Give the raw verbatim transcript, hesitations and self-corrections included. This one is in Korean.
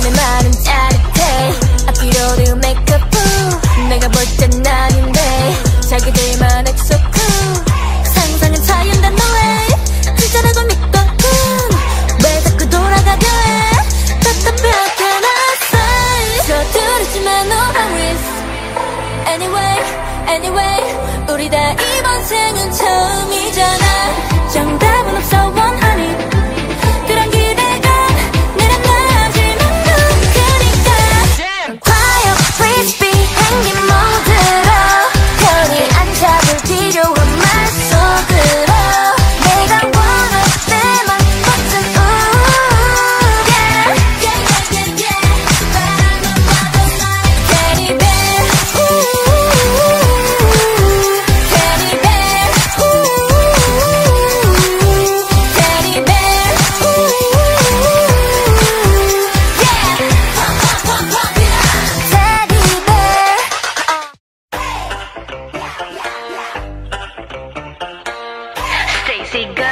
만나면 마음 짜릿해. 앞뒤로는 메이크업 후 내가 볼 땐 아닌데 자기들만 엑소 cool. 상상은 자연단 너의 진짜라고 믿거든. 왜 자꾸 돌아가려 해. 답답하게 났어. 서두르지만 no hurries. Anyway, anyway 우리 다 이번 생은 처음이잖아. 정답은 없어 원하니 그런 기대가 내란 나지만 누구니까. 과연 frisbee 행긴 모드로 편히 안 잡을 필요한 말 속으로 내가 원할 때만 버튼 우 yeah yeah yeah yeah 바람만 봐도 날 teddy bear teddy bear teddy bear yeah teddy bear. Stacy go.